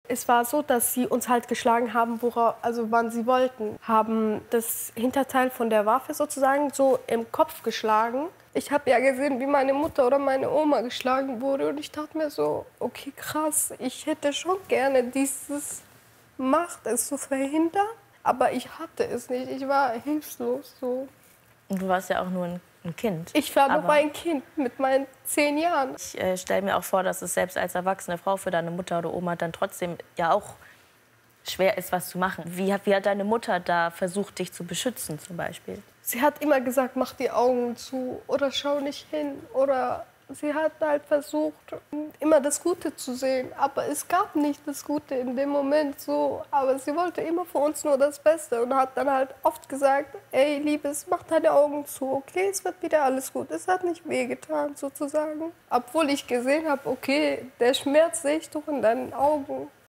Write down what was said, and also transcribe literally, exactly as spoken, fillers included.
Es war so, dass sie uns halt geschlagen haben, wora also wann sie wollten. Haben das Hinterteil von der Waffe sozusagen so im Kopf geschlagen. Ich habe ja gesehen, wie meine Mutter oder meine Oma geschlagen wurde und ich dachte mir so: „Okay, krass, ich hätte schon gerne dieses Macht, es zu verhindern, aber ich hatte es nicht. Ich war hilflos so.“ Und du warst ja auch nur 'n 'n Kind. Ich war noch Aber ein Kind mit meinen zehn Jahren. Ich, äh, stelle mir auch vor, dass es selbst als erwachsene Frau für deine Mutter oder Oma dann trotzdem ja auch schwer ist, was zu machen. Wie hat wie hat deine Mutter da versucht, dich zu beschützen zum Beispiel? Sie hat immer gesagt: „Mach die Augen zu oder schau nicht hin.“ Oder sie hat halt versucht, immer das Gute zu sehen. Aber es gab nicht das Gute in dem Moment so. Aber sie wollte immer für uns nur das Beste und hat dann halt oft gesagt: „Ey, Liebes, mach deine Augen zu, okay? Es wird wieder alles gut.“ Es hat nicht wehgetan sozusagen. Obwohl ich gesehen habe: „Okay, der Schmerz sehe ich doch in deinen Augen.“